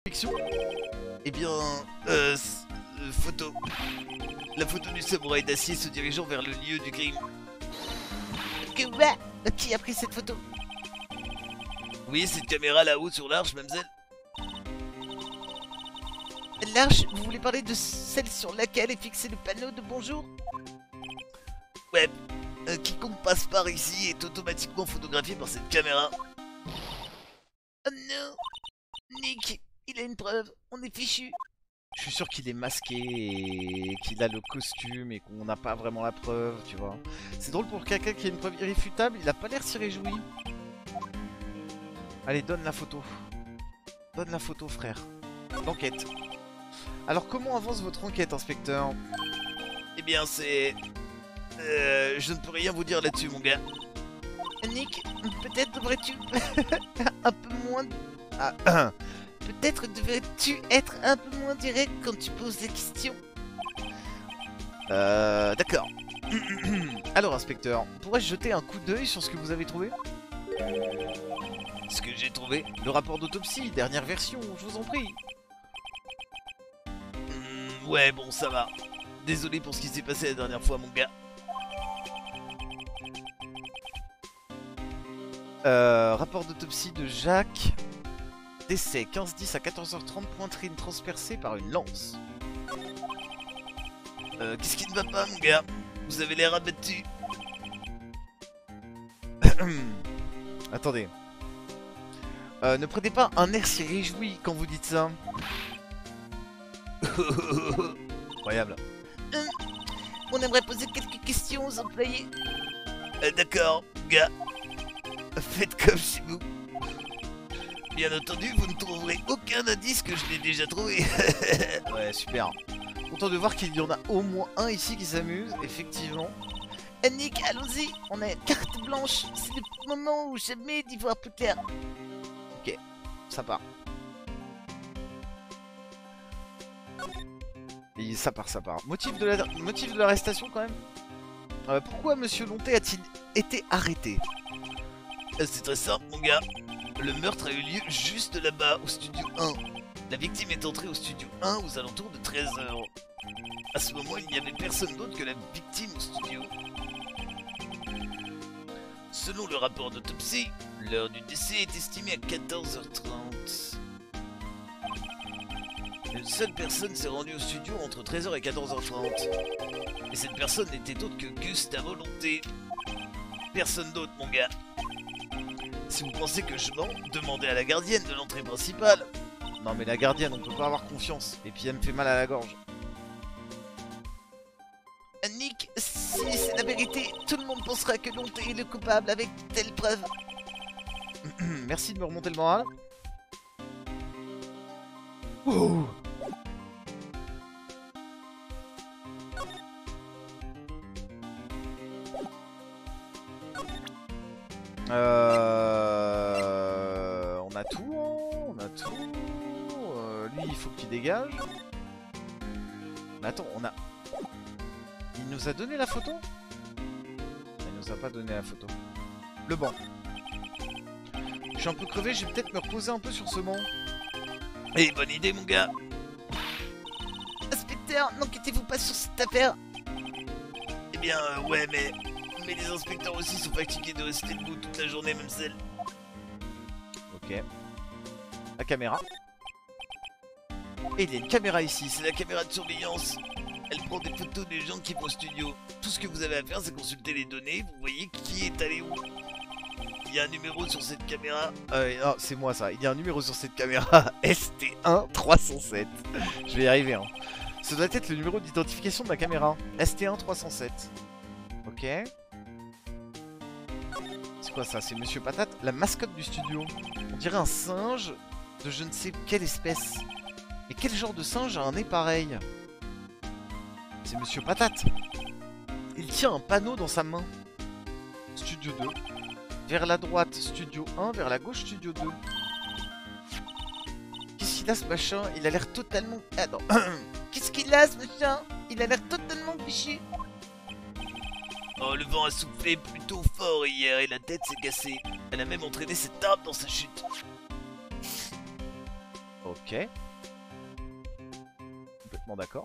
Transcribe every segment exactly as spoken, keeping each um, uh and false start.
Fiction. Eh bien, euh, euh, photo. La photo du samouraï d'acier se dirigeant vers le lieu du crime. Que ouais, qui a pris cette photo? Oui, cette caméra là-haut sur l'arche, mademoiselle. L'arche, vous voulez parler de celle sur laquelle est fixé le panneau de bonjour? Ouais. Euh, quiconque passe par ici est automatiquement photographié par cette caméra. Oh non, Nick, il a une preuve, on est fichu. Je suis sûr qu'il est masqué et qu'il a le costume et qu'on n'a pas vraiment la preuve, tu vois. C'est drôle pour quelqu'un qui a une preuve irréfutable, il a pas l'air si réjoui. Allez, donne la photo. Donne la photo, frère. L'enquête. Alors, comment avance votre enquête, inspecteur? Eh bien, c'est... Euh, je ne peux rien vous dire là-dessus, mon gars. Nick, peut-être devrais-tu un peu moins... Ah, Peut-être devrais-tu être un peu moins direct quand tu poses des questions. euh, d'accord. Alors, inspecteur, pourrais-je jeter un coup d'œil sur ce que vous avez trouvé? Ce que j'ai trouvé... Le rapport d'autopsie, dernière version, je vous en prie. Hmm, ouais, bon, ça va. Désolé pour ce qui s'est passé la dernière fois, mon gars. Euh, rapport d'autopsie de Jacques. Décès quinze dix à quatorze heures trente, poitrine transpercée par une lance. Euh, qu'est-ce qui ne va pas, mon gars? Vous avez l'air abattu. Attendez. Euh, ne prenez pas un air si réjoui quand vous dites ça. Incroyable. Hum, on aimerait poser quelques questions aux employés. Euh, D'accord, gars. Faites comme chez vous. Bien entendu, vous ne trouverez aucun indice que je n'ai déjà trouvé. Ouais, super. Content de voir qu'il y en a au moins un ici qui s'amuse, effectivement. Euh, Nick, allons-y, on a carte blanche. C'est le moment où jamais d'y voir plus clair. Ok, ça part. Et ça part, ça part. Motif de la, motif de l'arrestation quand même. Euh, pourquoi Monsieur Lonté a-t-il été arrêté? Euh, C'est très simple, mon gars. Le meurtre a eu lieu juste là-bas, au studio un. La victime est entrée au studio un aux alentours de treize heures. À ce moment, il n'y avait personne d'autre que la victime au studio. Selon le rapport d'autopsie, l'heure du décès est estimée à quatorze heures trente. Une seule personne s'est rendue au studio entre treize heures et quatorze heures trente. Et cette personne n'était autre que Gustavo Lonté. Personne d'autre, mon gars. Si vous pensez que je mens, demandez à la gardienne de l'entrée principale. Non mais la gardienne, on peut pas avoir confiance. Et puis elle me fait mal à la gorge. Euh, Nick, si c'est la vérité, tout le monde pensera que Lonté est le coupable avec telle preuve. Merci de me remonter le moral. Ouh. Euh... On a tout, hein, on a tout. Euh, lui, il faut qu'il dégage. Mais attends, on a... Il nous a donné la photo? Il nous a pas donné la photo. Le banc. Je suis un peu crevé, je vais peut-être me reposer un peu sur ce banc. Eh, bonne idée, mon gars. Inspecteur, n'inquiétez-vous pas sur cette affaire. Eh bien, euh, ouais, mais... Mais les inspecteurs aussi sont fatigués de rester debout toute la journée, même celle. Ok. La caméra. Et il y a une caméra ici. C'est la caméra de surveillance. Elle prend des photos des gens qui vont au studio. Tout ce que vous avez à faire, c'est consulter les données. Vous voyez qui est allé où. Il y a un numéro sur cette caméra. Euh, non, c'est moi ça. Il y a un numéro sur cette caméra. S T un trois cent sept. Je vais y arriver. Hein. Ça doit être le numéro d'identification de la caméra. S T un trois cent sept. Ok. C'est quoi ça? C'est Monsieur Patate, la mascotte du studio. On dirait un singe de je ne sais quelle espèce. Mais quel genre de singe a un nez pareil? C'est Monsieur Patate. Il tient un panneau dans sa main. Studio deux. Vers la droite, Studio un. Vers la gauche, Studio deux. Qu'est-ce qu'il a ce machin? Il a l'air totalement... Ah non. Qu'est-ce qu'il a, ce machin? Il a l'air totalement fichu. Oh, le vent a soufflé plutôt fort hier et la tête s'est cassée. Elle a même entraîné cette arme dans sa chute. Ok. Ok. Complètement d'accord.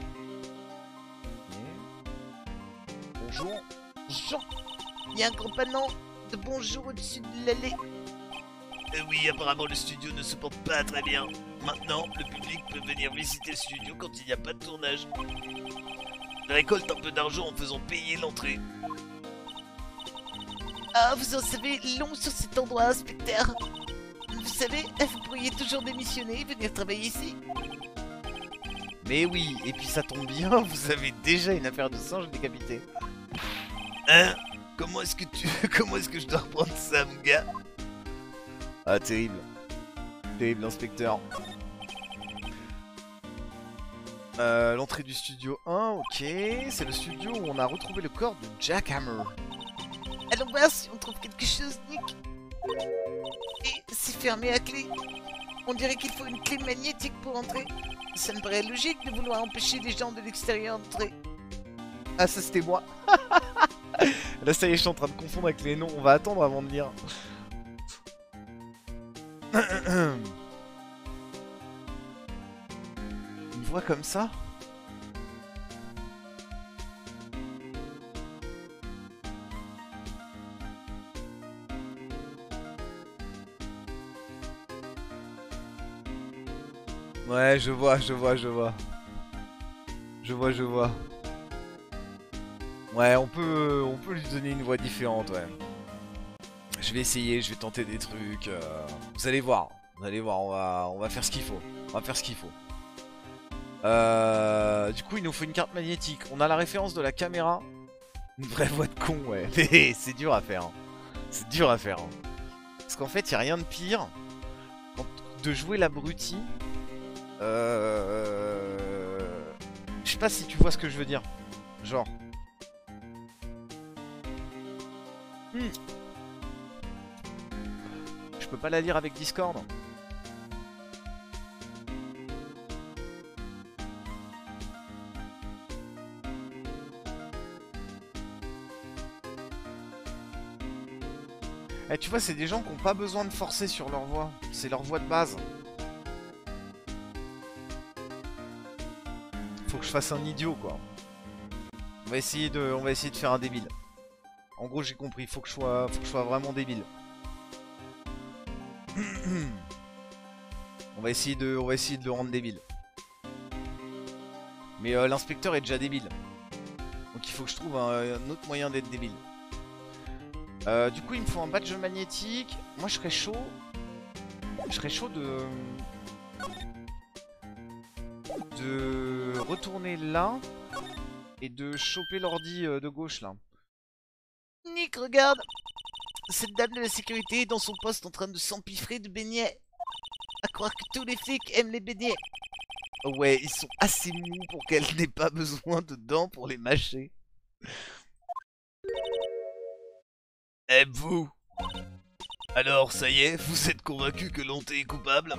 Ok. Bonjour. Jean, il y a un grand panneau de bonjour au-dessus de l'allée. Euh, oui, apparemment le studio ne se porte pas très bien. Maintenant, le public peut venir visiter le studio quand il n'y a pas de tournage. Il récolte un peu d'argent en faisant payer l'entrée. Ah, vous en savez long sur cet endroit, inspecteur. Vous savez, vous pourriez toujours démissionner et venir travailler ici. Mais oui, et puis ça tombe bien, vous avez déjà une affaire de singe décapité. Hein? Comment est-ce que tu... Comment est-ce que je dois reprendre ça, mon gars? Ah, terrible. Terrible, inspecteur. Euh, L'entrée du studio un, ok. C'est le studio où on a retrouvé le corps de Jack Hammer. Allons voir si on trouve quelque chose, Nick. Et c'est fermé à clé. On dirait qu'il faut une clé magnétique pour entrer. Ça me paraît logique de vouloir empêcher les gens de l'extérieur d'entrer. Ah, ça c'était moi. Là, ça y est, je suis en train de confondre avec les noms. On va attendre avant de lire. Une voix comme ça? Ouais, je vois, je vois, je vois. Je vois, je vois. Ouais, on peut, on peut lui donner une voix différente, ouais. Je vais essayer, je vais tenter des trucs. Euh... Vous allez voir, vous allez voir, on va, on va faire ce qu'il faut. On va faire ce qu'il faut. Euh... Du coup, il nous faut une carte magnétique. On a la référence de la caméra. Une vraie voix de con, ouais. Mais c'est dur à faire. Hein. C'est dur à faire. Hein. Parce qu'en fait, il n'y a rien de pire de jouer l'abruti. Euh... Je sais pas si tu vois ce que je veux dire. Genre. Hmm. Je peux pas la lire avec Discord. Eh, tu vois, c'est des gens qui n'ont pas besoin de forcer sur leur voix. C'est leur voix de base. Faut que je fasse un idiot, quoi. On va essayer de, on va essayer de faire un débile. En gros, j'ai compris. Faut que je sois, faut que je sois vraiment débile. On va essayer de, on va essayer de le rendre débile. Mais euh, l'inspecteur est déjà débile. Donc il faut que je trouve un, un autre moyen d'être débile. Euh, du coup, il me faut un badge magnétique. Moi, je serais chaud. Je serais chaud de... De retourner là. Et de choper l'ordi de gauche, là. Nick, regarde. Cette dame de la sécurité est dans son poste en train de s'empiffrer de beignets. À croire que tous les flics aiment les beignets. Ouais, ils sont assez mous pour qu'elle n'ait pas besoin de dents pour les mâcher. Eh vous? Alors, ça y est, vous êtes convaincu que Lonté est coupable?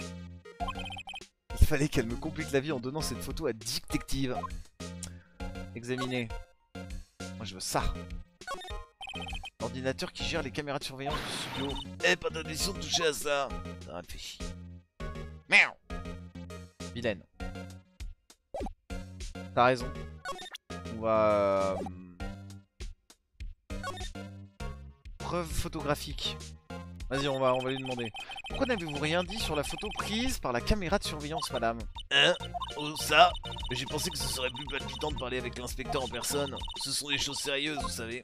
Il fallait qu'elle me complique la vie en donnant cette photo à Détective. Examiner. Moi je veux ça. L'ordinateur qui gère les caméras de surveillance du studio. Eh, pas d'intention de toucher à ça. Ça réfléchit. Miaou. Vilaine. T'as raison. On va... Euh... Preuve photographique. Vas-y, on va, on va lui demander. Pourquoi n'avez-vous rien dit sur la photo prise par la caméra de surveillance, madame? Hein? Oh, ça? J'ai pensé que ce serait plus palpitant de parler avec l'inspecteur en personne. Ce sont des choses sérieuses, vous savez.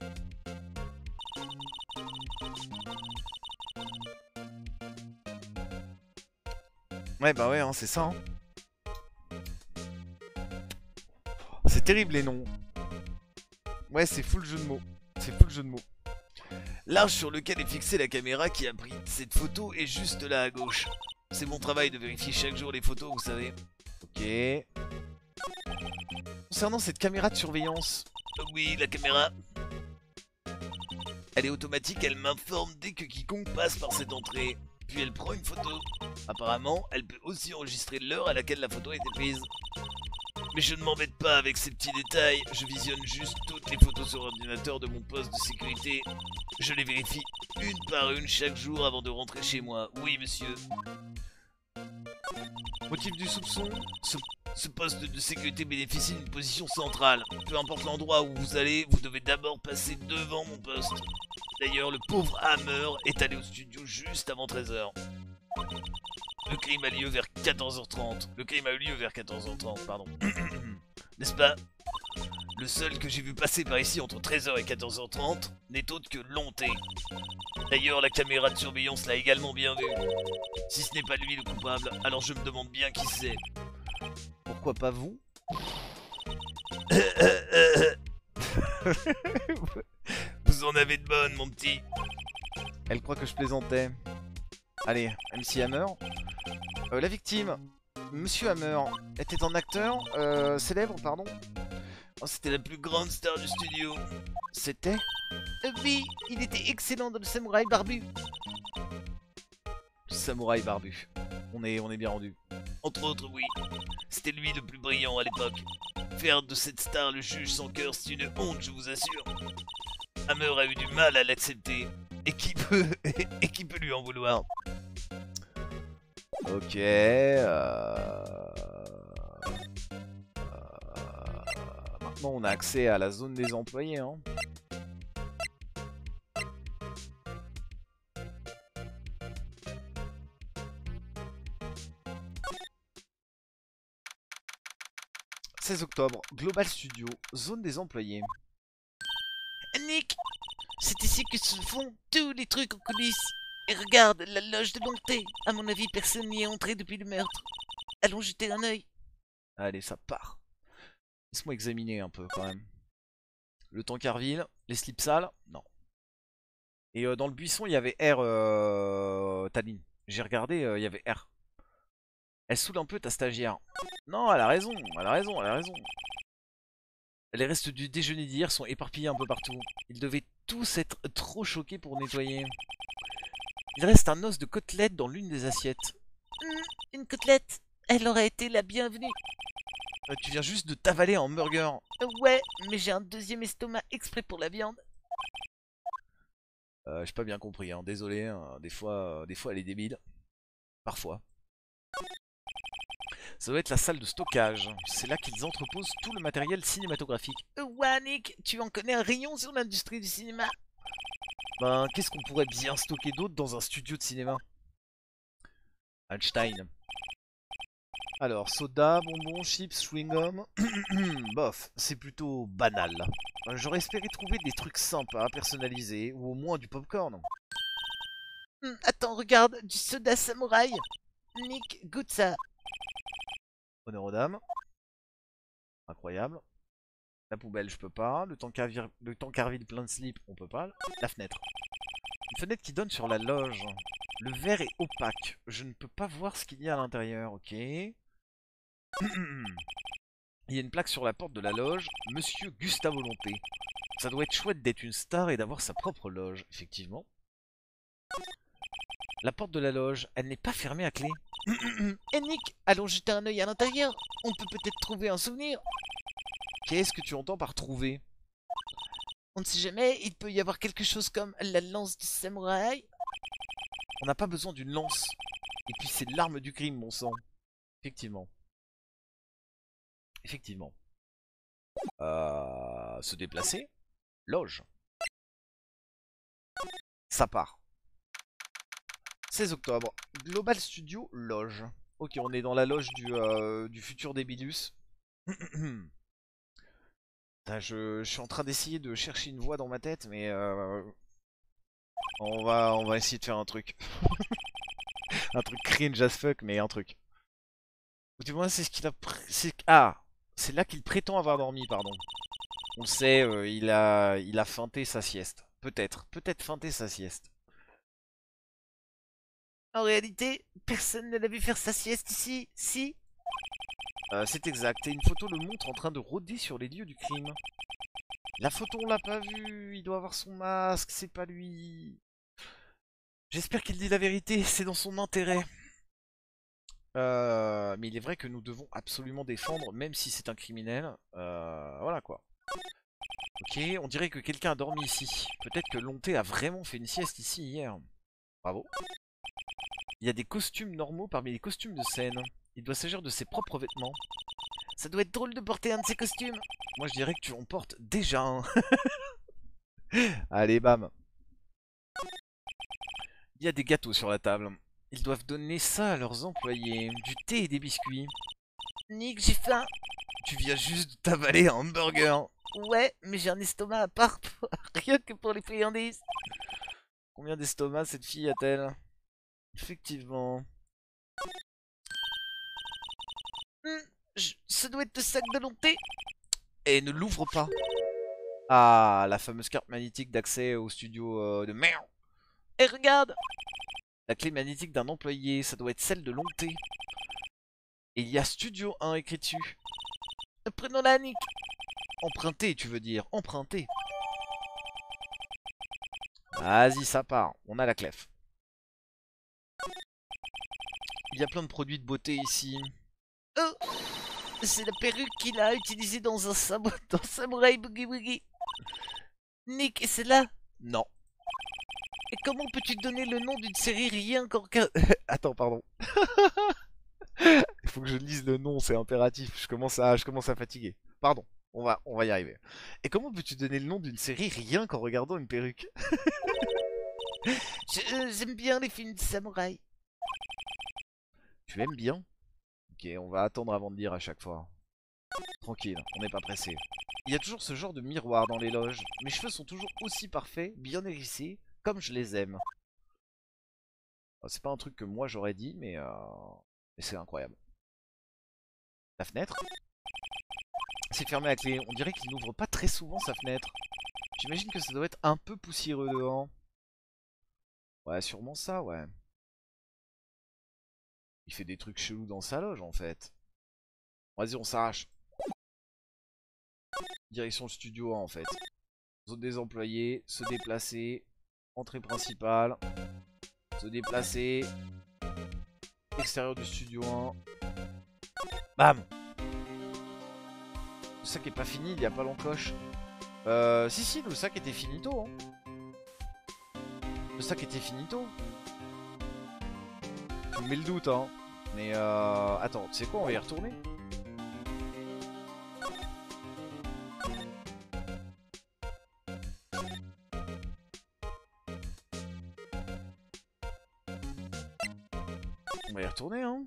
Ouais, bah ouais, hein, c'est ça. Hein. C'est terrible les noms. Ouais, c'est full jeu de mots. C'est full jeu de mots. L'arche sur lequel est fixée la caméra qui a pris cette photo est juste là à gauche. C'est mon travail de vérifier chaque jour les photos, vous savez. Ok. Concernant cette caméra de surveillance. Euh, oui, la caméra. Elle est automatique, elle m'informe dès que quiconque passe par cette entrée. Puis elle prend une photo. Apparemment, elle peut aussi enregistrer l'heure à laquelle la photo a été prise. Mais je ne m'embête pas avec ces petits détails, je visionne juste toutes les photos sur l'ordinateur de mon poste de sécurité. Je les vérifie une par une chaque jour avant de rentrer chez moi. Oui, monsieur. Motif du soupçon? Ce, ce poste de sécurité bénéficie d'une position centrale. Peu importe l'endroit où vous allez, vous devez d'abord passer devant mon poste. D'ailleurs, le pauvre Hammer est allé au studio juste avant treize heures. Le crime a lieu vers quatorze heures trente. Le crime a eu lieu vers quatorze heures trente, pardon. N'est-ce pas? Le seul que j'ai vu passer par ici entre treize heures et quatorze heures trente n'est autre que Lonté. D'ailleurs, la caméra de surveillance l'a également bien vu. Si ce n'est pas lui le coupable, alors je me demande bien qui c'est. Pourquoi pas vous? Vous en avez de bonnes, mon petit. Elle croit que je plaisantais. Allez, M C Hammer. Euh, la victime, Monsieur Hammer, était un acteur euh, célèbre, pardon. Oh, c'était la plus grande star du studio. C'était Euh, oui, il était excellent dans le samouraï barbu. Samouraï barbu. On est, on est bien rendu. Entre autres, oui. C'était lui le plus brillant à l'époque. Faire de cette star le juge sans cœur, c'est une honte, je vous assure. Hammer a eu du mal à l'accepter. Et qui peut... et qui peut lui en vouloir? Ok. Euh... Euh... Maintenant, on a accès à la zone des employés. Hein. seize octobre, Global Studio, zone des employés. Nick, c'est ici que se font tous les trucs en coulisses. Et regarde, la loge de Lonté. À mon avis, personne n'y est entré depuis le meurtre. Allons jeter un œil. Allez, ça part. Laisse-moi examiner un peu quand même. Le Tankerville, les slips sales, non. Et euh, dans le buisson, il y avait R, euh, Taline. J'ai regardé, euh, il y avait R. Elle saoule un peu ta stagiaire. Non, elle a raison, elle a raison, elle a raison. Les restes du déjeuner d'hier sont éparpillés un peu partout. Ils devaient tous être trop choqués pour nettoyer. Il reste un os de côtelette dans l'une des assiettes. Hum, une côtelette. Elle aurait été la bienvenue. Euh, tu viens juste de t'avaler un burger. Euh, ouais, mais j'ai un deuxième estomac exprès pour la viande. Euh, J'ai pas bien compris, hein. Désolé, hein. Des fois, euh, des fois elle est débile. Parfois. Ça doit être la salle de stockage. C'est là qu'ils entreposent tout le matériel cinématographique. Euh, ouais, Nick, tu en connais un rayon sur l'industrie du cinéma. Ben, qu'est-ce qu'on pourrait bien stocker d'autre dans un studio de cinéma? Einstein. Alors, soda, bonbons, chips, chewing-gum. Bof, c'est plutôt banal. Euh, J'aurais espéré trouver des trucs sympas, personnalisés, ou au moins du popcorn. Hum, attends, regarde, du soda samouraï. Nick, goûte ça. Honneur aux dames. Incroyable. La poubelle, je peux pas. Le tankerville, le tankerville plein de slip, on peut pas. La fenêtre. Une fenêtre qui donne sur la loge. Le verre est opaque. Je ne peux pas voir ce qu'il y a à l'intérieur, ok. Il y a une plaque sur la porte de la loge. Monsieur Gustavo Lonté. Ça doit être chouette d'être une star et d'avoir sa propre loge, effectivement. La porte de la loge, elle n'est pas fermée à clé. Et Nick, allons jeter un œil à l'intérieur. On peut peut-être trouver un souvenir. Qu'est-ce que tu entends par trouver? On ne sait jamais, il peut y avoir quelque chose comme la lance du samouraï. On n'a pas besoin d'une lance. Et puis c'est l'arme du crime, mon sang. Effectivement. Effectivement. Euh, se déplacer. Loge. Ça part. seize octobre. Global Studio, loge. Ok, on est dans la loge du, euh, du futur Débilus. Putain, je, je suis en train d'essayer de chercher une voix dans ma tête, mais euh, on va, on va essayer de faire un truc. Un truc cringe as fuck, mais un truc. Ou du moins, c'est ce qu'il a... Ah, c'est là qu'il prétend avoir dormi, pardon. On le sait, euh, il, a, il a feinté sa sieste. Peut-être, peut-être feinté sa sieste. En réalité, personne ne l'a vu faire sa sieste ici, si? Euh, c'est exact, et une photo le montre en train de rôder sur les lieux du crime. La photo, on l'a pas vue, il doit avoir son masque, c'est pas lui. J'espère qu'il dit la vérité, c'est dans son intérêt. Euh, mais il est vrai que nous devons absolument défendre, même si c'est un criminel. Euh, voilà quoi. Ok, on dirait que quelqu'un a dormi ici. Peut-être que Lonté a vraiment fait une sieste ici hier. Bravo. Il y a des costumes normaux parmi les costumes de scène. Il doit s'agir de ses propres vêtements. Ça doit être drôle de porter un de ces costumes. Moi je dirais que tu en portes déjà un. Allez, bam. Il y a des gâteaux sur la table. Ils doivent donner ça à leurs employés. Du thé et des biscuits. Nick, j'ai faim. Tu viens juste de t'avaler un hamburger. Ouais, mais j'ai un estomac à part. pour- Rien que pour les friandises. Combien d'estomacs cette fille a-t-elle? Effectivement. Hmm, je- Ça doit être le sac de l'onté. Et ne l'ouvre pas. Ah, la fameuse carte magnétique d'accès au studio euh, de merde. Et regarde. La clé magnétique d'un employé, ça doit être celle de Longté. Et il y a Studio un écrit dessus. Prenons-la, Nick. Emprunté, tu veux dire. Emprunté. Vas-y, ça part. On a la clef. Il y a plein de produits de beauté ici. Oh, c'est la perruque qu'il a utilisée dans un sabot dans Samurai Boogie Woogie. Nick, et c'est là. Non. Et comment peux-tu donner le nom d'une série rien qu'en... ca- Attends, pardon. Il faut que je lise le nom, c'est impératif. Je commence à, je commence à fatiguer. Pardon. On va, on va y arriver. Et comment peux-tu donner le nom d'une série rien qu'en regardant une perruque? Je- euh, J'aime bien les films de samouraï. Tu aimes bien? Ok, on va attendre avant de dire à chaque fois. Tranquille, on n'est pas pressé. Il y a toujours ce genre de miroir dans les loges. Mes cheveux sont toujours aussi parfaits, bien hérissés, comme je les aime. Oh, c'est pas un truc que moi j'aurais dit, mais, euh... mais c'est incroyable. La fenêtre? C'est fermé à clé. On dirait qu'il n'ouvre pas très souvent sa fenêtre. J'imagine que ça doit être un peu poussiéreux dehors. Ouais, sûrement ça, ouais. Il fait des trucs chelous dans sa loge en fait. Vas-y, on s'arrache. Direction studio un en fait. Zone des employés, se déplacer. Entrée principale. Se déplacer. Extérieur du studio un. Bam! Le sac est pas fini, il n'y a pas l'encoche. Euh, si, si, le sac était finito. Hein. Le sac était finito. Tu me mets le doute, hein. Mais euh... attends, tu sais quoi, on va y retourner. On va y retourner, hein.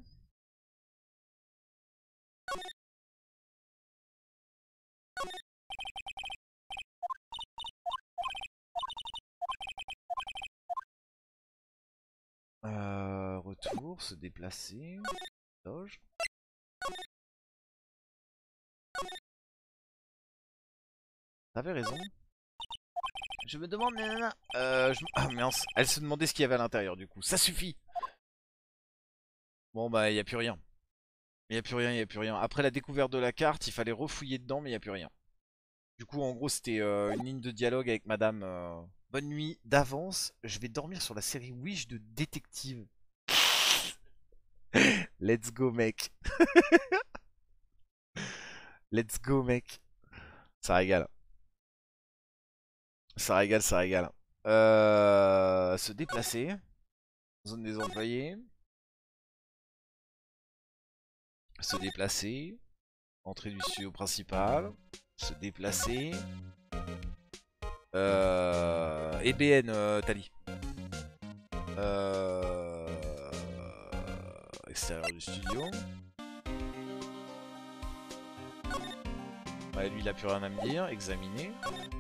Euh, retour, se déplacer. Loge. T'avais raison. Je me demande, nanana. Euh, je... Ah mince, elle se demandait ce qu'il y avait à l'intérieur du coup. Ça suffit. Bon bah, il n'y a plus rien. Il n'y a plus rien, il n'y a plus rien. Après la découverte de la carte, il fallait refouiller dedans, mais il n'y a plus rien. Du coup, en gros, c'était euh, une ligne de dialogue avec madame. Euh... Bonne nuit d'avance, je vais dormir sur la série Wish de détective. Let's go, mec. Let's go, mec. Ça régale. Ça régale, ça régale. Euh... Se déplacer. Zone des employés. Se déplacer. Entrée du studio principal. Se déplacer. Euh... E B N, euh, Tali. Euh... Extérieur du studio. Ouais, lui il a plus rien à me dire. Examiner.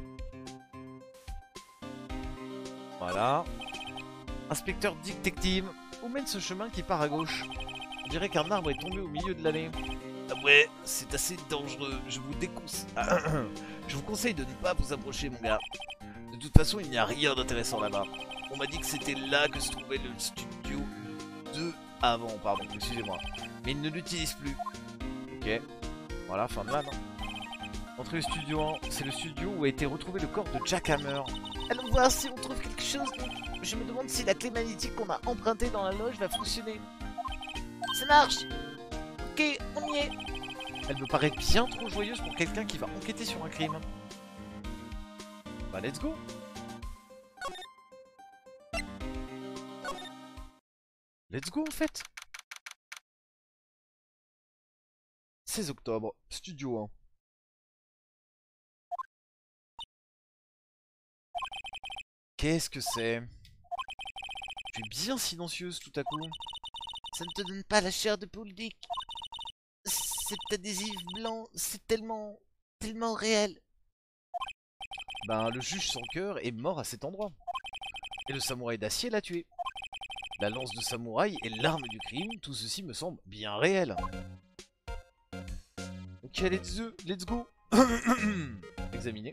Voilà. Inspecteur détective. Où mène ce chemin qui part à gauche? On dirait qu'un arbre est tombé au milieu de l'allée. Ah ouais, c'est assez dangereux. Je vous déconseille. Je vous conseille de ne pas vous approcher, mon gars. De toute façon, il n'y a rien d'intéressant là-bas. On m'a dit que c'était là que se trouvait le studio deux avant, pardon, excusez-moi. Mais il ne l'utilise plus. Ok. Voilà, fin de vanne. Entrée au studio un. C'est le studio où a été retrouvé le corps de Jack Hammer. Allons voir si on trouve quelque chose. Nick. Je me demande si la clé magnétique qu'on a empruntée dans la loge va fonctionner. Ça marche. Ok, on y est. Elle me paraît bien trop joyeuse pour quelqu'un qui va enquêter sur un crime. Bah let's go. Let's go en fait. seize octobre, studio un. Qu'est-ce que c'est? Tu es bien silencieuse tout à coup. Ça ne te donne pas la chair de poule, Dick. Cet adhésif blanc, c'est tellement... tellement réel. Ben, le juge sans cœur est mort à cet endroit. Et le samouraï d'acier l'a tué. La lance de samouraï est l'arme du crime, tout ceci me semble bien réel. Ok, let's, let's go. Examiner.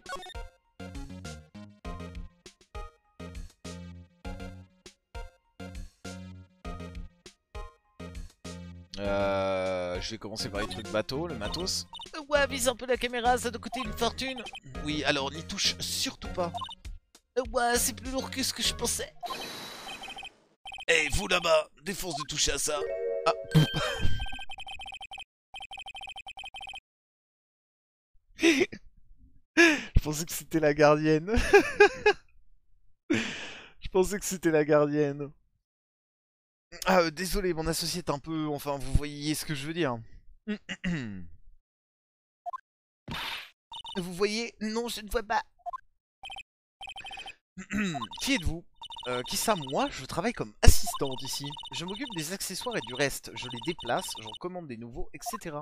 Euh, je vais commencer par les trucs bateau, le matos. Ouais, vise un peu la caméra, ça doit coûter une fortune. Oui, alors n'y touche surtout pas. Ouais, c'est plus lourd que ce que je pensais. Hey, vous là-bas, défonce de toucher à ça. Ah. Je pensais que c'était la gardienne. Je pensais que c'était la gardienne. Ah, euh, désolé, mon associé est un peu... Enfin, vous voyez ce que je veux dire. Vous voyez? Non, je ne vois pas. Qui êtes-vous? euh, Qui ça? Moi, je travaille comme assistante ici. Je m'occupe des accessoires et du reste. Je les déplace, j'en commande des nouveaux, et cetera.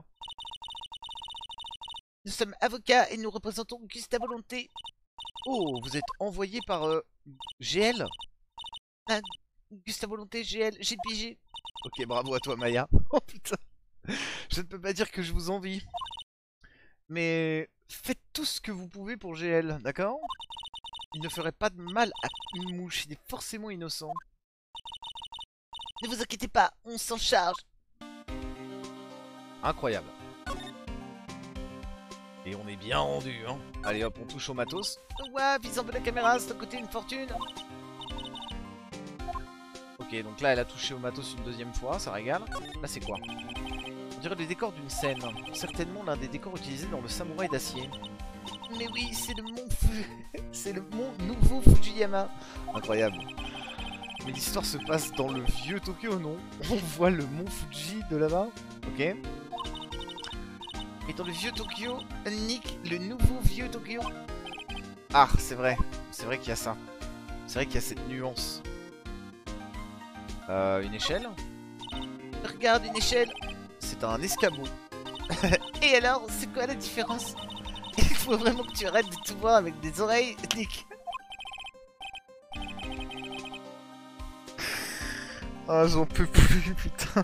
Nous sommes avocats et nous représentons Gust à volonté. Oh, vous êtes envoyé par euh, G L? Ah, Gust à volonté, G L, j'ai pigé. Ok, bravo à toi, Maya. Oh putain. Je ne peux pas dire que je vous envie. Mais faites tout ce que vous pouvez pour G L, d'accord? Il ne ferait pas de mal à une mouche, il est forcément innocent. Ne vous inquiétez pas, on s'en charge. Incroyable. Et on est bien rendu, hein. Allez hop, on touche au matos. Ouais, vise un peu la caméra, ça doit coûter une fortune. Ok, donc là elle a touché au matos une deuxième fois, ça régale. Là c'est quoi? On dirait les décors d'une scène. Certainement l'un des décors utilisés dans le samouraï d'acier. Mais oui, c'est le mont Fu... c'est le mont nouveau Fujiyama. Incroyable. Mais l'histoire se passe dans le vieux Tokyo, non? On voit le mont Fuji de là-bas. Ok. Et dans le vieux Tokyo, Nick, le nouveau vieux Tokyo. Ah, c'est vrai. C'est vrai qu'il y a ça. C'est vrai qu'il y a cette nuance. Euh, une échelle? Regarde, une échelle. C'est un escabeau. Et alors, c'est quoi la différence? Il faut vraiment que tu arrêtes de tout voir avec des oreilles, Nick. Ah, j'en peux plus, putain.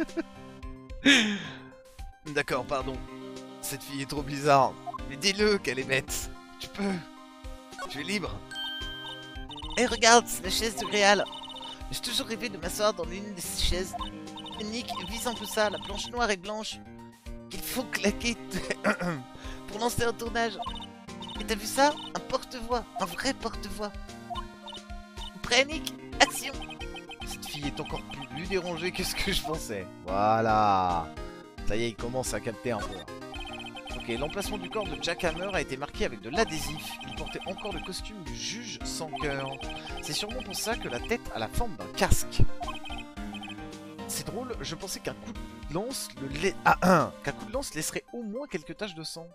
D'accord, pardon. Cette fille est trop bizarre. Mais dis-le qu'elle est bête. Tu peux. Tu es libre. Et regarde, c'est la chaise de Réal. J'ai toujours rêvé de m'asseoir dans l'une de ces chaises. Nick, vise un peu ça, la planche noire et blanche. Qu'il faut claquer pour lancer un tournage. Et t'as vu ça? Un porte-voix, un vrai porte-voix. Prêt, Nick? Action! Cette fille est encore plus dérangée que ce que je pensais. Voilà. Ça y est, il commence à capter un peu. Ok, l'emplacement du corps de Jack Hammer a été marqué avec de l'adhésif. Il portait encore le costume du juge sans cœur. C'est sûrement pour ça que la tête a la forme d'un casque. C'est drôle, je pensais qu'un coup de lance le la... ah, qu'un coup de lance laisserait au moins quelques taches de sang.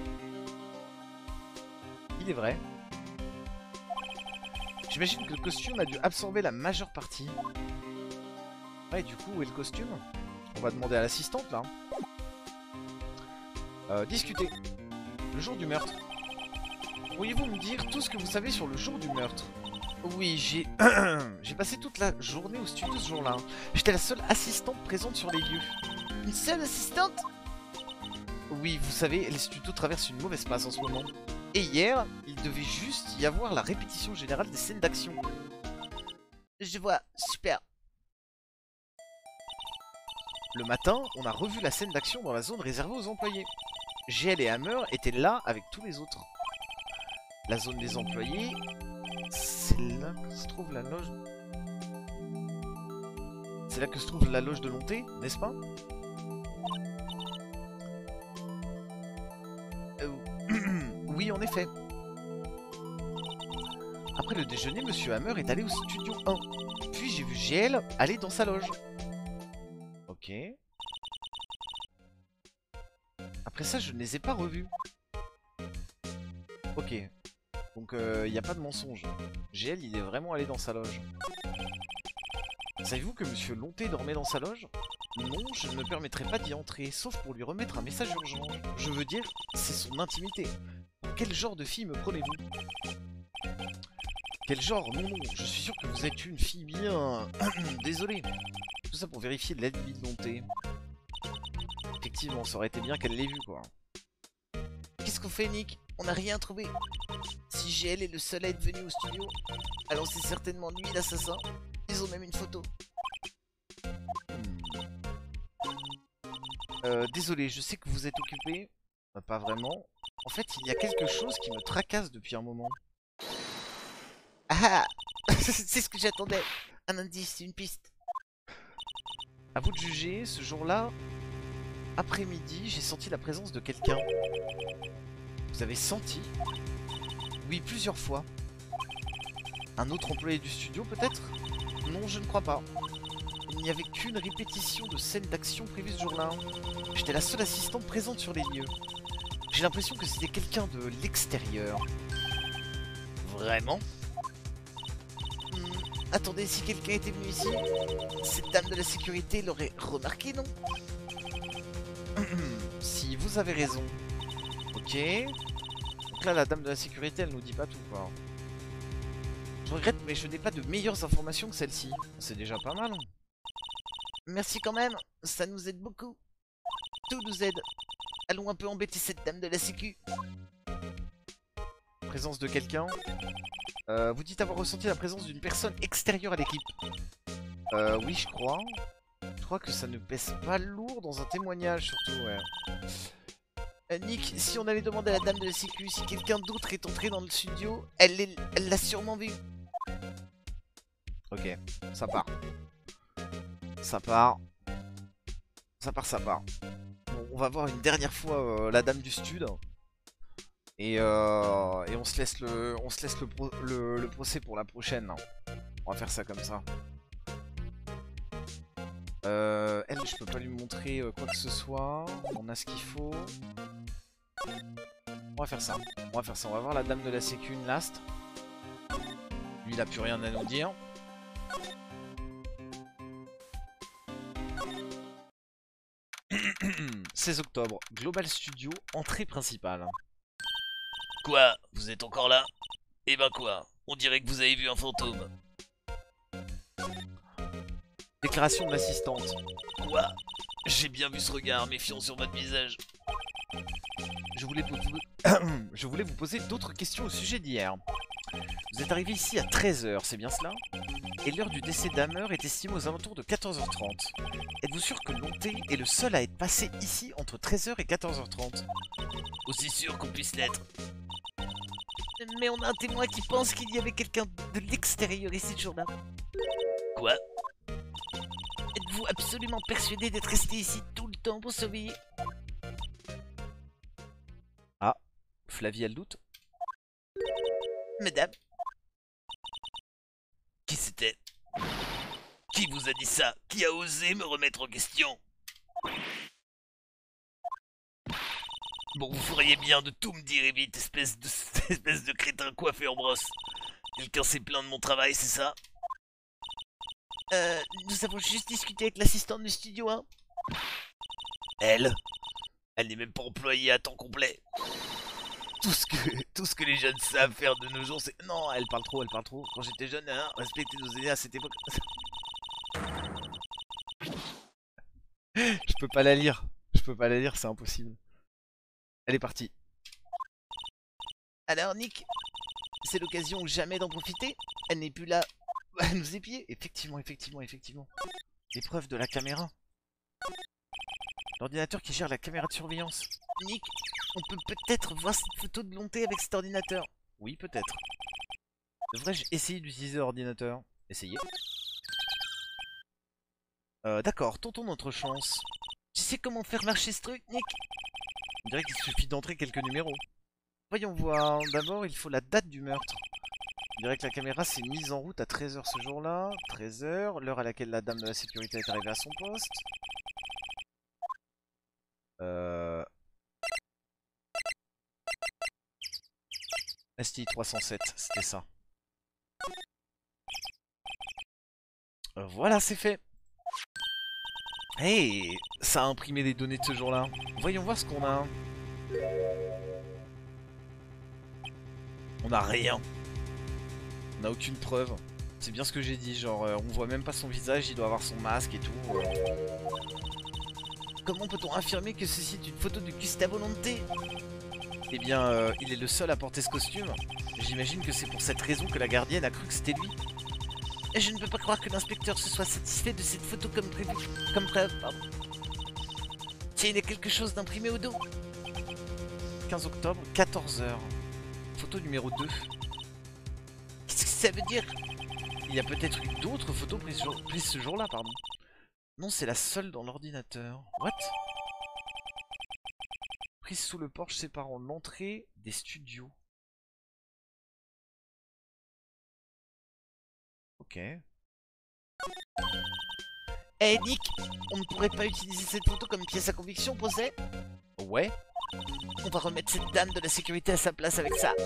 Il est vrai. J'imagine que le costume a dû absorber la majeure partie. Ouais, du coup, où est le costume? On va demander à l'assistante, là. Euh, discuter. Le jour du meurtre. Pourriez-vous me dire tout ce que vous savez sur le jour du meurtre? Oui, j'ai... j'ai passé toute la journée au studio ce jour-là. J'étais la seule assistante présente sur les lieux. Une seule assistante? Oui, vous savez, les studios traversent une mauvaise passe en ce moment. Et hier, il devait juste y avoir la répétition générale des scènes d'action. Je vois, super. Le matin, on a revu la scène d'action dans la zone réservée aux employés. G L et Hammer étaient là avec tous les autres. La zone des employés... C'est là que se trouve la loge... C'est là que se trouve la loge de Lonté, n'est-ce pas? euh... Oui, en effet. Après le déjeuner, Monsieur Hammer est allé au studio un. Puis j'ai vu G L aller dans sa loge. Ok. Après ça, je ne les ai pas revus. Ok. Donc, il euh, n'y a pas de mensonge. G L, il est vraiment allé dans sa loge. Savez-vous que Monsieur Lonté dormait dans sa loge? Non, je ne me permettrai pas d'y entrer, sauf pour lui remettre un message urgent. Je veux dire, c'est son intimité. Quel genre de fille me prenez-vous? Quel genre? Non, non, je suis sûr que vous êtes une fille bien... Désolé. Tout ça pour vérifier l'alibi de Lonté. Effectivement, ça aurait été bien qu'elle l'ait vu, quoi. Qu'est-ce qu'on fait, Nick? On n'a rien trouvé. Si G L est le seul à être venu au studio, alors c'est certainement lui l'assassin. Ils ont même une photo. Hmm. Euh, désolé, je sais que vous êtes occupé. Bah, pas vraiment. En fait, il y a quelque chose qui me tracasse depuis un moment. Ah, c'est ce que j'attendais. Un indice, une piste. À vous de juger, ce jour-là, après-midi, j'ai senti la présence de quelqu'un. Vous avez senti? Oui, plusieurs fois. Un autre employé du studio, peut-être? Non, je ne crois pas. Il n'y avait qu'une répétition de scène d'action prévue ce jour-là. J'étais la seule assistante présente sur les lieux. J'ai l'impression que c'était quelqu'un de l'extérieur. Vraiment? Hmm, attendez, si quelqu'un était venu ici, cette dame de la sécurité l'aurait remarqué, non? Si, vous avez raison. Ok. Donc là, la dame de la sécurité, elle nous dit pas tout, quoi. Je regrette, mais je n'ai pas de meilleures informations que celle-ci. C'est déjà pas mal. Merci quand même, ça nous aide beaucoup. Tout nous aide. Allons un peu embêter cette dame de la sécu. Présence de quelqu'un. Euh, vous dites avoir ressenti la présence d'une personne extérieure à l'équipe. Euh, oui, je crois. Je crois que ça ne pèse pas lourd dans un témoignage, surtout, ouais. Euh, Nick, si on allait demander à la dame de la sécu si quelqu'un d'autre est entré dans le studio, elle l'a sûrement vu. Ok, ça part. Ça part. Ça part, ça part. Bon, on va voir une dernière fois euh, la dame du stud. Et, euh, et on se laisse, le, on se laisse le, pro, le, le procès pour la prochaine. On va faire ça comme ça. Euh, elle, je peux pas lui montrer euh, quoi que ce soit. On a ce qu'il faut. On va faire ça. On va faire ça. On va voir la dame de la sécu une last. Lui, il a plus rien à nous dire. seize octobre, Global Studio, entrée principale. Quoi? Vous êtes encore là? Eh ben quoi? On dirait que vous avez vu un fantôme. Déclaration de l'assistante. Quoi? J'ai bien vu ce regard méfiant sur votre visage. Je voulais vous, Je voulais vous poser d'autres questions au sujet d'hier. Vous êtes arrivé ici à treize heures, c'est bien cela? Et l'heure du décès d'Hammer est estimée aux alentours de quatorze heures trente. Êtes-vous sûr que Lonté est le seul à être passé ici entre treize heures et quatorze heures trente? Aussi sûr qu'on puisse l'être. Mais on a un témoin qui pense qu'il y avait quelqu'un de l'extérieur ici ce jour-là. Quoi? Êtes-vous absolument persuadé d'être resté ici tout le temps pour surveiller? Ah, Flavie, elle doute. Madame? Qui c'était? Qui vous a dit ça? Qui a osé me remettre en question? Bon, vous feriez bien de tout me dire vite, espèce de, espèce de crétin coiffé en brosse. Quelqu'un s'est plaint de mon travail, c'est ça? Euh, nous avons juste discuté avec l'assistante du studio un. Elle? Elle n'est même pas employée à temps complet. Tout ce que, tout ce que les jeunes savent faire de nos jours, c'est... Non, elle parle trop, elle parle trop. Quand j'étais jeune, hein, respectez nos aînés à cette époque. Je peux pas la lire. Je peux pas la lire, c'est impossible. Elle est partie. Alors, Nick, c'est l'occasion ou jamais d'en profiter? Elle n'est plus là à nous épier. Effectivement, effectivement, effectivement. Les preuves de la caméra. L'ordinateur qui gère la caméra de surveillance. Nick, on peut peut-être voir cette photo de Lonté avec cet ordinateur. Oui, peut-être. Devrais-je essayer d'utiliser l'ordinateur? Essayez. Euh, d'accord, tentons notre chance. Tu sais comment faire marcher ce truc, Nick? On dirait qu'il suffit d'entrer quelques numéros. Voyons voir. D'abord, il faut la date du meurtre. On dirait que la caméra s'est mise en route à treize heures ce jour-là. treize heures, l'heure à laquelle la dame de la sécurité est arrivée à son poste. Euh... S T I trois cent sept, c'était ça. Euh, voilà, c'est fait. Hey, ça a imprimé les données de ce jour-là. Voyons voir ce qu'on a. On a rien. On n'a aucune preuve. C'est bien ce que j'ai dit, genre euh, on voit même pas son visage, il doit avoir son masque et tout. euh. Comment peut-on affirmer que ceci est une photo de Gustavo Lonte? Eh bien, euh, il est le seul à porter ce costume. J'imagine que c'est pour cette raison que la gardienne a cru que c'était lui. Et je ne peux pas croire que l'inspecteur se soit satisfait de cette photo comme prévu, comme preuve, pardon. Tiens, il y a quelque chose d'imprimé au dos. quinze octobre, quatorze heures. Photo numéro deux. Qu'est-ce que ça veut dire? Il y a peut-être eu d'autres photos prises, jour- prises ce jour-là, pardon. Non, c'est la seule dans l'ordinateur. What? Prise sous le porche séparant l'entrée des studios. Ok. Eh Nick, on ne pourrait pas utiliser cette photo comme pièce à conviction, procès? Ouais. On va remettre cette dame de la sécurité à sa place avec ça.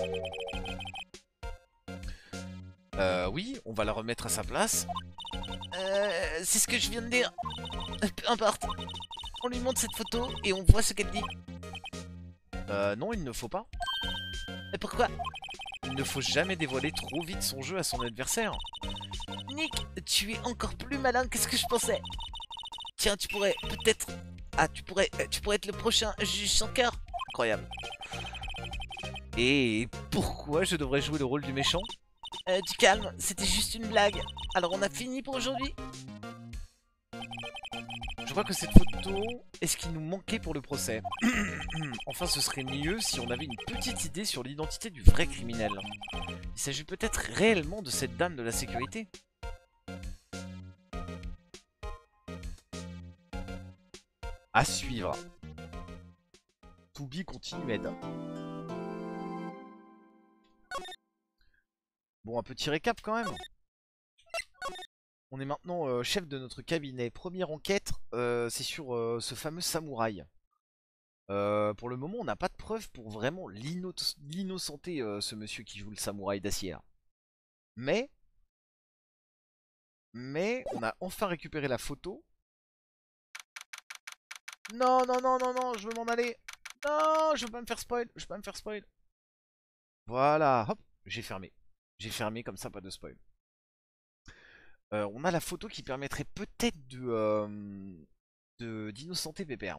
Euh, oui, on va la remettre à sa place. Euh, c'est ce que je viens de dire. Euh, Peu importe. On lui montre cette photo et on voit ce qu'elle dit. Euh, non, il ne faut pas. Mais pourquoi? Il ne faut jamais dévoiler trop vite son jeu à son adversaire. Nick, tu es encore plus malin que ce que je pensais. Tiens, tu pourrais peut-être... Ah, tu pourrais, euh, tu pourrais être le prochain juge sans cœur. Incroyable. Et pourquoi je devrais jouer le rôle du méchant? Euh, du calme, c'était juste une blague. Alors on a fini pour aujourd'hui? Je crois que cette photo est ce qui nous manquait pour le procès. Enfin, ce serait mieux si on avait une petite idée sur l'identité du vrai criminel. Il s'agit peut-être réellement de cette dame de la sécurité. À suivre. To be continued. Bon, un petit récap quand même. On est maintenant euh, chef de notre cabinet. Première enquête, euh, c'est sur euh, ce fameux samouraï. Euh, pour le moment, on n'a pas de preuves pour vraiment l'inno- l'innocenter euh, ce monsieur qui joue le samouraï d'acier là. Mais, mais, on a enfin récupéré la photo. Non, non, non, non, non, je veux m'en aller. Non, je veux pas me faire spoil, je veux pas me faire spoil. Voilà, hop, j'ai fermé. J'ai fermé comme ça, pas de spoil. Euh, on a la photo qui permettrait peut-être de euh, de- d'innocenter Pépère.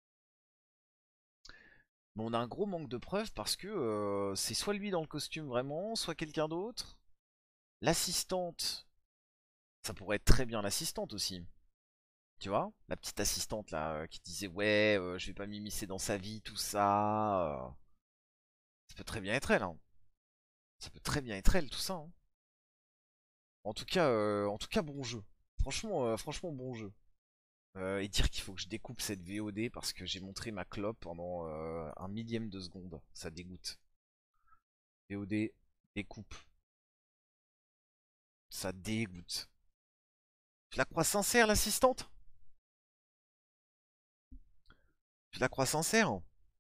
Mais on a un gros manque de preuves parce que euh, c'est soit lui dans le costume vraiment, soit quelqu'un d'autre. L'assistante, ça pourrait être très bien l'assistante aussi. Tu vois, la petite assistante là euh, qui disait ouais, euh, je vais pas m'immiscer dans sa vie, tout ça. euh. Ça peut très bien être elle. Hein. Ça peut très bien être elle, tout ça. Hein. En tout cas, euh, en tout cas, bon jeu. Franchement, euh, franchement, bon jeu. Euh, et dire qu'il faut que je découpe cette V O D parce que j'ai montré ma clope pendant euh, un millième de seconde. Ça dégoûte. V O D, découpe. Ça dégoûte. Tu la crois sincère, l'assistante? Tu la crois sincère?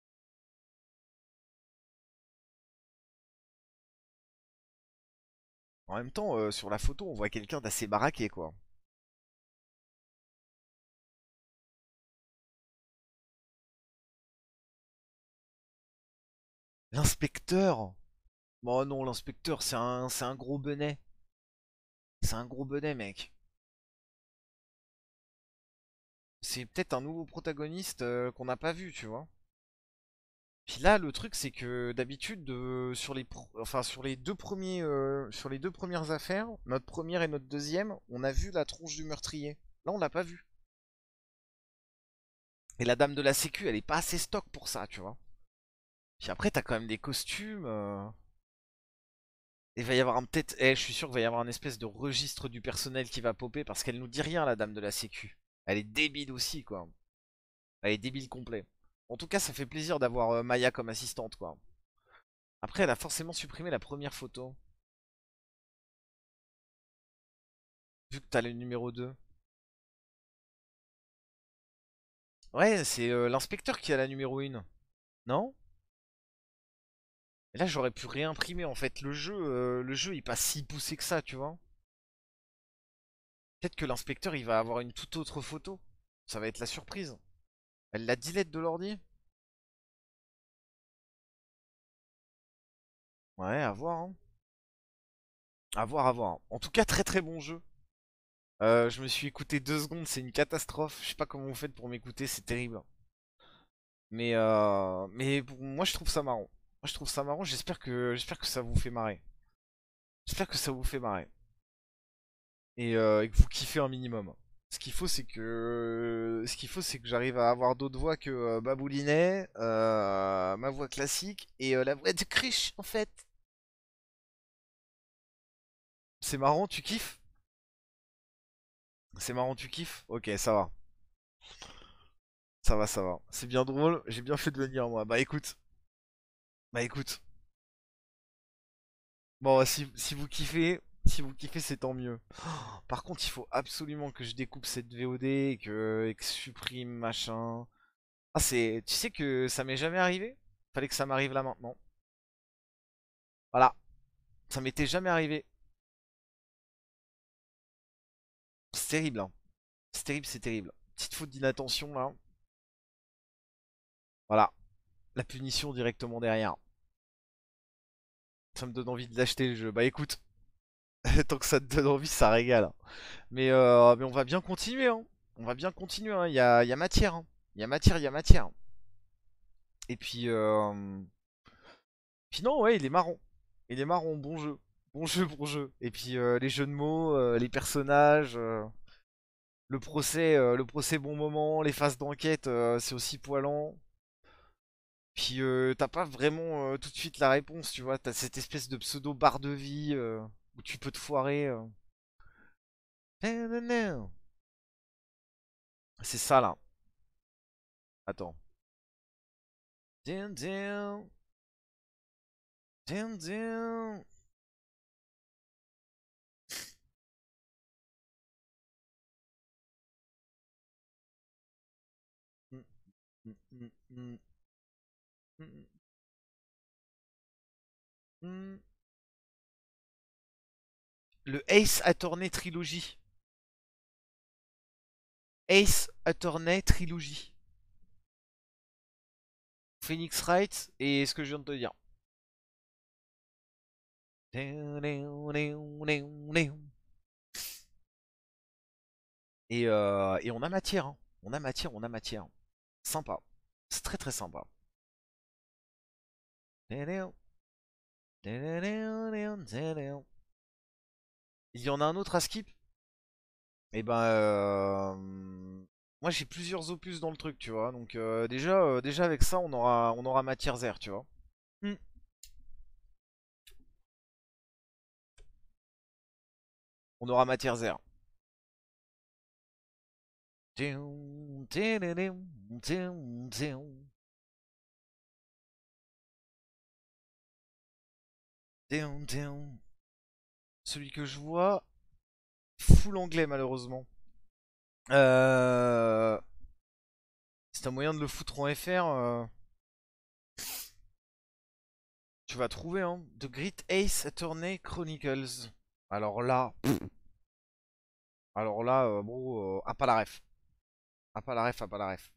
En même temps, euh, sur la photo, on voit quelqu'un d'assez baraqué, quoi. L'inspecteur! Oh non, l'inspecteur, c'est un, c'est un gros benet. C'est un gros benet, mec. C'est peut-être un nouveau protagoniste euh, qu'on n'a pas vu, tu vois. Puis là, le truc, c'est que d'habitude, euh, sur les, pro- enfin sur les deux premiers, euh, sur les deux premières affaires, notre première et notre deuxième, on a vu la tronche du meurtrier. Là, on l'a pas vu. Et la dame de la sécu, elle est pas assez stock pour ça, tu vois. Puis après, t'as quand même des costumes. euh, Il va y avoir un peut-être. Eh, je suis sûr qu'il va y avoir un espèce de registre du personnel qui va popper parce qu'elle nous dit rien, la dame de la sécu. Elle est débile aussi, quoi. Elle est débile complet. En tout cas, ça fait plaisir d'avoir euh, Maya comme assistante, quoi. Après, elle a forcément supprimé la première photo. Vu que t'as le numéro deux. Ouais, c'est euh, l'inspecteur qui a la numéro un. Non? Et là, j'aurais pu réimprimer en fait le jeu. Euh, le jeu, il est pas si poussé que ça, tu vois. Peut-être que l'inspecteur, il va avoir une toute autre photo. Ça va être la surprise. Elle l'a dilette de l'ordi? Ouais, à voir, hein. À voir, à voir. En tout cas, très très bon jeu. Euh, je me suis écouté deux secondes, c'est une catastrophe. Je sais pas comment vous faites pour m'écouter, c'est terrible. Mais, euh, mais pour moi, je trouve ça marrant. Moi, je trouve ça marrant. J'espère que, j'espère que ça vous fait marrer. J'espère que ça vous fait marrer. Et, euh, et que vous kiffez un minimum. Ce qu'il faut, c'est que, ce qu'il faut, c'est que j'arrive à avoir d'autres voix que euh, Baboulinet, euh, ma voix classique et euh, la voix de Cruche, en fait. C'est marrant, tu kiffes? C'est marrant, tu kiffes? Ok, ça va. Ça va, ça va. C'est bien drôle. J'ai bien fait de venir, moi. Bah écoute. Bah écoute. Bon, si, si vous kiffez, si vous kiffez, c'est tant mieux. Par contre, il faut absolument que je découpe cette V O D et que, et que je supprime machin. Ah, c'est. Tu sais que ça m'est jamais arrivé? Fallait que ça m'arrive là maintenant. Voilà. Ça m'était jamais arrivé. C'est terrible, hein. C'est terrible, c'est terrible. Petite faute d'inattention là. Voilà. La punition directement derrière. Ça me donne envie de l'acheter le jeu. Bah écoute, tant que ça te donne envie, ça régale. Mais, euh, mais on va bien continuer, hein. On va bien continuer, hein. Il y a, il y a matière, hein. Il y a matière, il y a matière. Et puis, euh... puis non, ouais, il est marrant. Il est marrant, bon jeu. Bon jeu, bon jeu. Et puis euh, les jeux de mots, euh, les personnages, euh, le procès, euh, le procès bon moment, les phases d'enquête, euh, c'est aussi poilant. Puis euh, t'as pas vraiment euh, tout de suite la réponse, tu vois. T'as cette espèce de pseudo barre de vie euh, où tu peux te foirer. euh. C'est ça là. Attends. Dun, dun. Dun, dun. Mm, mm, mm, mm, mm, mm. Le Ace Attorney Trilogy. Ace Attorney Trilogy. Phoenix Wright et ce que je viens de te dire. Et, euh, et on a matière, hein. On a matière, on a matière. Sympa. C'est très très sympa. Il y en a un autre à skip? Et ben, euh, moi j'ai plusieurs opus dans le truc, tu vois. Donc euh, déjà, euh, déjà avec ça, on aura, on aura matière zère, tu vois. Hmm. On aura matière zère. Celui que je vois, full anglais malheureusement. Euh... C'est un moyen de le foutre en F R. euh, Tu vas trouver, hein. The Great Ace Attorney Chronicles. Alors là, alors là, euh, bro, euh, ah pas la ref. Ah pas la ref, ah pas la ref.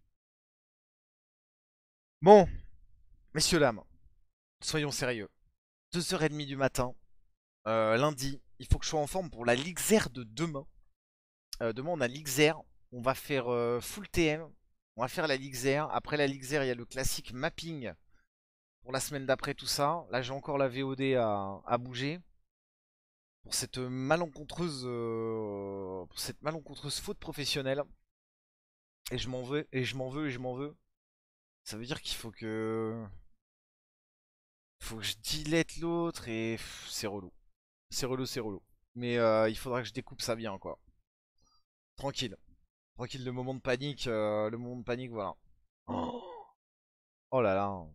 Bon, messieurs, dames, soyons sérieux. deux heures trente du matin, euh, lundi, il faut que je sois en forme pour la Ligue Zer de demain. Euh, demain, on a Ligue Zer. On va faire euh, full T M. On va faire la Ligue Zer. Après la Ligue Zer, il y a le classique mapping pour la semaine d'après, tout ça. Là, j'ai encore la V O D à, à bouger. Pour cette malencontreuse, euh, pour cette malencontreuse faute professionnelle. Et je m'en veux, et je m'en veux, et je m'en veux. Ça veut dire qu'il faut que... Faut que je dilette l'autre et c'est relou. C'est relou, c'est relou. Mais euh, il faudra que je découpe ça bien, quoi. Tranquille. Tranquille, le moment de panique, euh, le moment de panique, voilà. Oh, oh là là.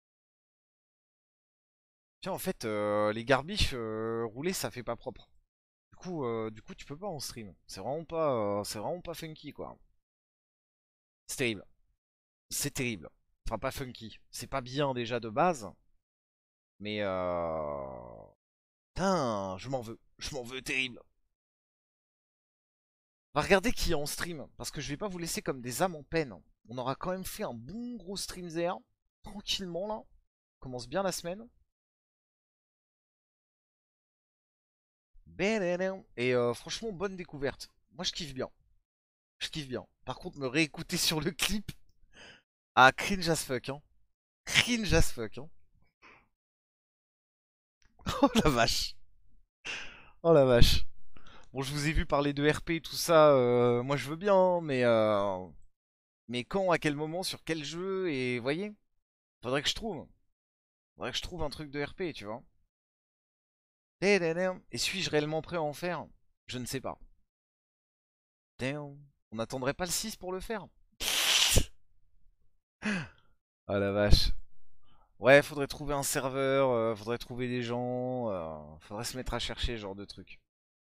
Tiens, en fait, euh, les garbiches euh, roulés, ça fait pas propre. Du coup, euh, du coup, tu peux pas en stream. C'est vraiment pas, euh, c'est vraiment pas funky, quoi. C'est terrible. C'est terrible. Enfin, pas funky. C'est pas bien déjà de base. Mais euh... Putain, je m'en veux. Je m'en veux terrible. On va regarder qui est en stream. Parce que je vais pas vous laisser comme des âmes en peine. On aura quand même fait un bon gros stream zéro. Tranquillement là. On commence bien la semaine. Et euh, franchement, bonne découverte. Moi je kiffe bien. Je kiffe bien. Par contre, me réécouter sur le clip. Ah, cringe as fuck, hein. Cringe as fuck, hein. Oh la vache. Oh la vache. Bon, je vous ai vu parler de R P et tout ça. euh, moi je veux bien, hein, mais... Euh... Mais quand, à quel moment, sur quel jeu, et... Voyez. Faudrait que je trouve. Faudrait que je trouve un truc de R P, tu vois. Et suis-je réellement prêt à en faire? Je ne sais pas. On n'attendrait pas le six pour le faire? Ah la vache. Ouais, faudrait trouver un serveur, euh, faudrait trouver des gens, euh, faudrait se mettre à chercher ce genre de truc.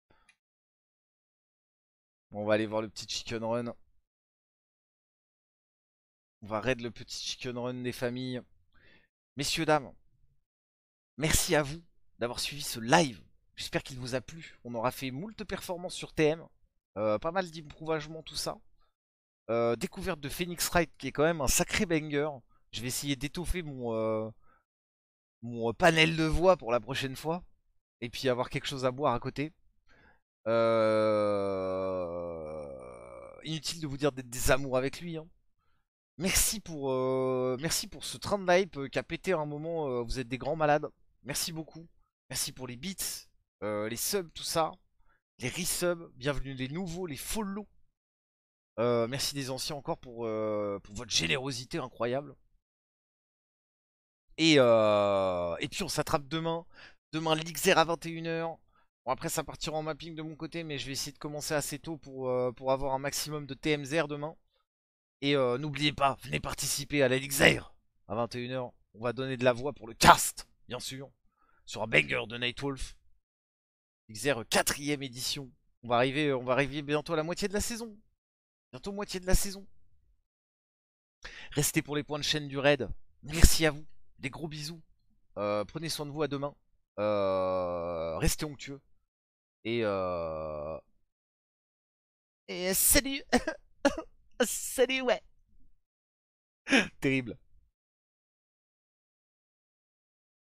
Bon, on va aller voir le petit chicken run. On va raid le petit chicken run des familles. Messieurs, dames, merci à vous d'avoir suivi ce live. J'espère qu'il vous a plu. On aura fait moult performances sur T M. Euh, pas mal d'improuvagements, tout ça. Euh, découverte de Phoenix Wright qui est quand même un sacré banger. Je vais essayer d'étoffer mon, euh, mon panel de voix pour la prochaine fois. Et puis avoir quelque chose à boire à côté. Euh... Inutile de vous dire d'être des amours avec lui. Hein. Merci pour, euh... merci pour ce train de hype qui a pété à un moment. Euh, vous êtes des grands malades. Merci beaucoup. Merci pour les beats, euh, les subs, tout ça. Les resubs. Bienvenue les nouveaux, les follow. Euh, merci des anciens encore pour, euh, pour votre générosité incroyable. Et, euh, et puis on s'attrape demain. Demain, l'Xer à vingt et une heures. Bon, après, ça partira en mapping de mon côté, mais je vais essayer de commencer assez tôt pour, euh, pour avoir un maximum de T M Z R demain. Et euh, n'oubliez pas, venez participer à la l'Xer à vingt et une heures. On va donner de la voix pour le cast, bien sûr, sur un banger de Nightwolf. L'Xer quatrième édition. On va, arriver, on va arriver bientôt à la moitié de la saison. Bientôt moitié de la saison. Restez pour les points de chaîne du raid. Merci à vous. Des gros bisous. Euh, prenez soin de vous, à demain. Euh, restez onctueux. Et euh... Et salut. Salut, ouais. Terrible.